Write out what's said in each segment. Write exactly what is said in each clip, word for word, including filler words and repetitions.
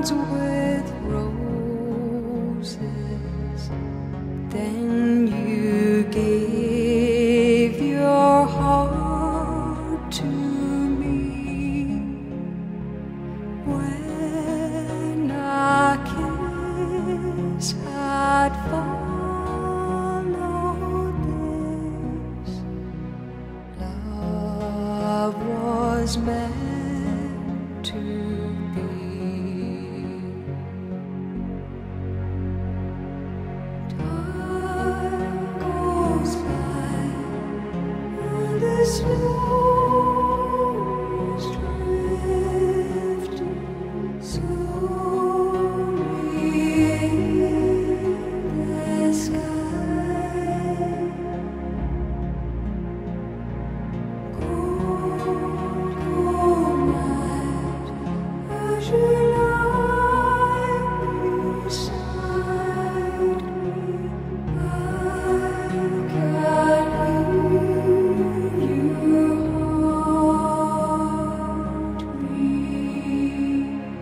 clouds with roses. Then you gave your heart to me. When a kiss had followed this, love was meant to be. Time goes by and the snow is drifting slowly in the sky. Cold, cold night, as you lie beside me, I can hear your heartbeat.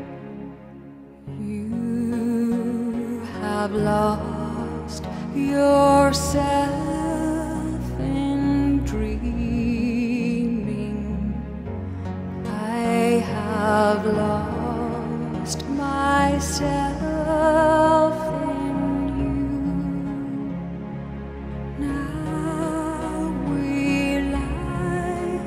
You have lost yourself in dreaming. I have lost myself in you. Now we lie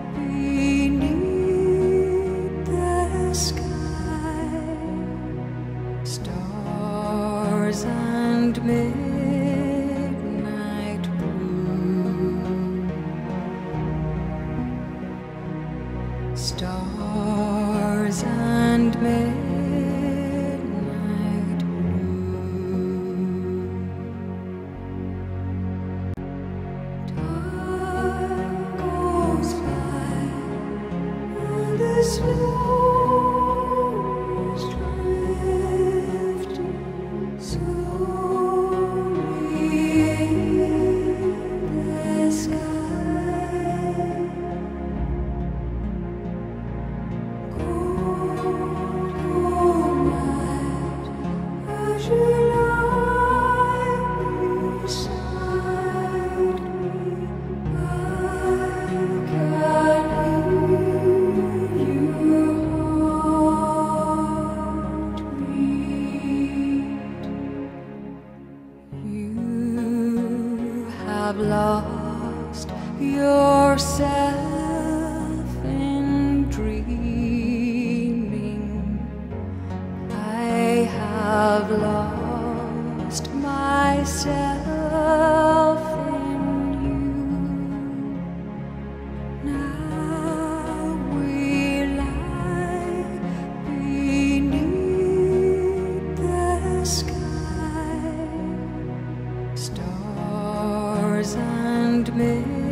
beneath the sky, stars and midnight blue, stars and midnight blue. Time goes by and the snow is drifting slowly in the sky. Cold, cold night, as you lie beside me, I can hear your heartbeat. You have lost yourself in dreaming. I have lost myself in you. Now we lie beneath the sky, stars and midnight.